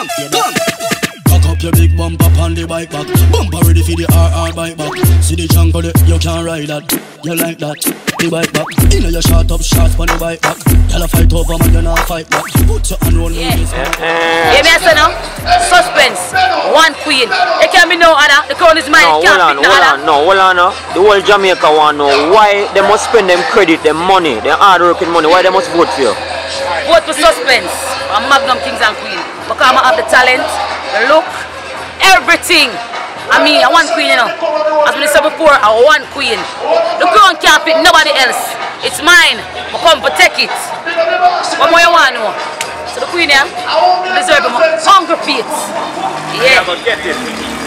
Come. Cock up your big bumper on the bike back. Bumper ready for the RR bike back. See the jungle, you can't ride that. You like that? The bike back. You know you shot up shots on the bike back. Y'all fight over man, you not fight back. Put your hand on me. Yeah, me say now. Suspense. One queen. It can be no other. The crown is mine. No, hold on. The whole Jamaica want to know why they must spend them credit, them money, their hard working money. Why they must vote for you? Vote for Suspense. I'm Magnum Kings and Queen. Because I have the talent, the look, everything. I mean, I want queen, you know. As I said before, I want queen. The crown can't fit nobody else. It's mine. I come to take it. What more you want to know? So the queen, yeah, deserve my hungry feet. Yeah. Get it.